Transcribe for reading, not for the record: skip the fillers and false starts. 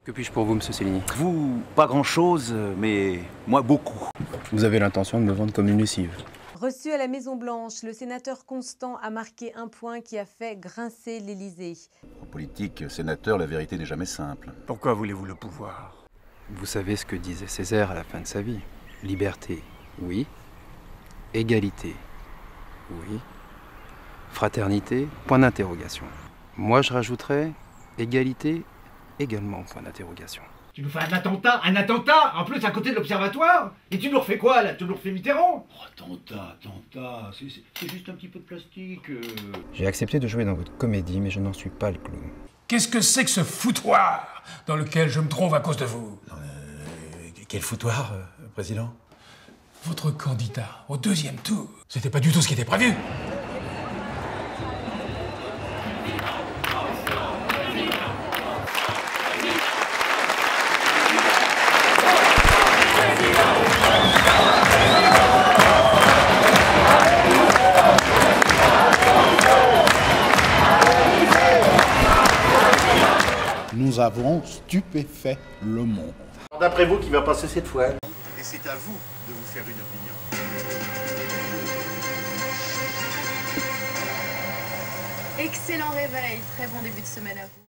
Que puis-je pour vous, monsieur Cellini? Vous, pas grand-chose, mais moi, beaucoup. Vous avez l'intention de me vendre comme une lessive. Reçu à la Maison-Blanche, le sénateur Constant a marqué un point qui a fait grincer l'Élysée. En politique, sénateur, la vérité n'est jamais simple. Pourquoi voulez-vous le pouvoir? Vous savez ce que disait Césaire à la fin de sa vie. Liberté, oui. Égalité, oui. Fraternité, point d'interrogation. Moi, je rajouterais égalité, également, point d'interrogation. Tu nous fais un attentat en plus à côté de l'observatoire. Et tu nous refais quoi là? Tu nous refais Mitterrand? Oh, attentat, c'est juste un petit peu de plastique. J'ai accepté de jouer dans votre comédie, mais je n'en suis pas le clown. Qu'est-ce que c'est que ce foutoir dans lequel je me trouve à cause de vous? Quel foutoir, Président? Votre candidat au deuxième tour, c'était pas du tout ce qui était prévu. Nous avons stupéfait le monde. D'après vous, qui va passer cette fois? Et c'est à vous de vous faire une opinion. Excellent réveil, très bon début de semaine à vous.